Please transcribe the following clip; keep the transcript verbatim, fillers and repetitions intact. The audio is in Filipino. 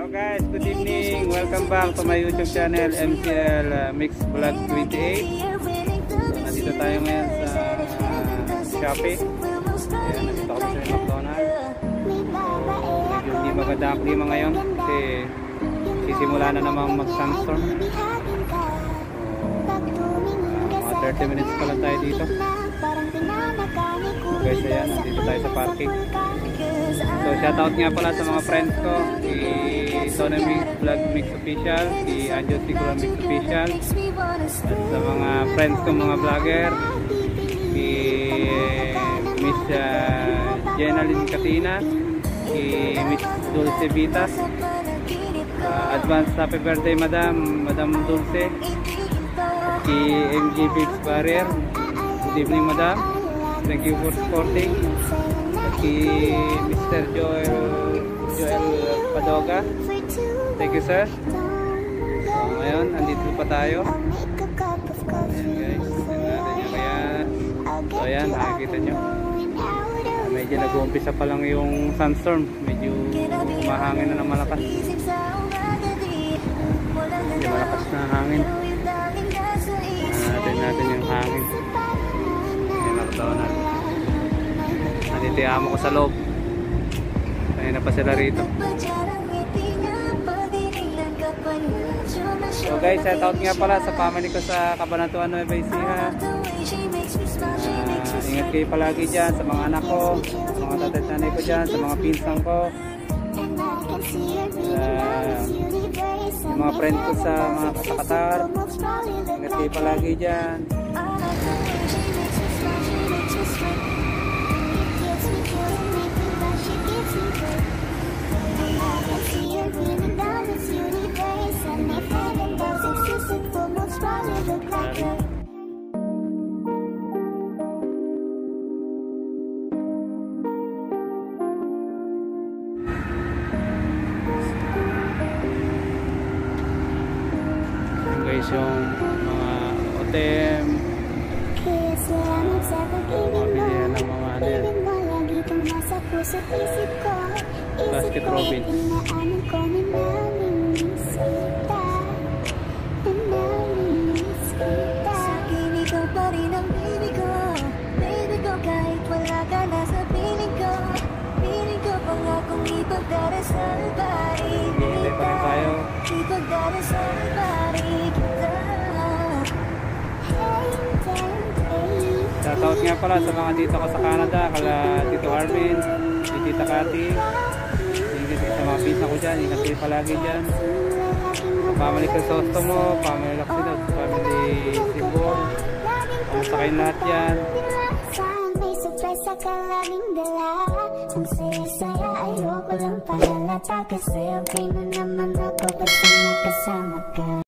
Hello guys, good evening. Welcome back to my YouTube channel M C L uh, Mix Vlog twenty-eight. So, nandito tayo ngayon sa uh, Shopee. Ayan, nandito kami sa McDonald's. Medyo hindi maganda ang klima ngayon kasi sisimula na namang mag-sunstorm. So, mga thirty minutes pa lang tayo dito. So guys, ayan, nandito tayo sa parking. So shoutout nga pala sa mga friends ko, si Tony Mix Vlog Mix Official, si Anjo Siguro Mix Official, at sa mga friends ko mga vlogger, si Miss uh, Jenaline Katina, si Miss Dulce Vitas, uh, advance happy birthday Madam Madam Dulce, si M G Fix Barrier, good evening Madam, thank you for supporting. Si Mister Joel Joel Padoga, thank you sir. So ngayon andito pa tayo. Ayan guys, tingnan natin yung kaya. So ayan, nakikita nyo, medyo nag-uumpisa pa lang yung sunstorm, medyo mahangin na ng malakas, medyo malakas na hangin. Natin natin yung hangin. Ayan, nakatawa natin. Nanditiyama ko sa loob. Ayun na pa sila rito. So guys, shout out nga pala sa family ko sa Cabanatuan Nueva Ecija. uh, Ingat kayo palagi dyan sa mga anak ko, sa mga tatay nanay ko dyan, sa mga pinsang ko, uh, yung mga friend ko sa mga katakatar. Ingat kayo palagi dyan. Guys, yung mga O T M, pamilihan ng mga ano yan, Basket Robbins. Hintay pa rin tayo. Shoutout nga pala sa mga dito ko sa Canada, kala Tito Arvin, si Tita Cathy, ingat sa mga pinsa ko dyan, ingat kayo palagi dyan. Family Crisostomo, family Lacsidot, family Sibor, kamusta kayong lahat yan? Sa kalaging dala, ang saya-saya ayoko lang panalata, kasi okay na naman ako basta magkasama ka.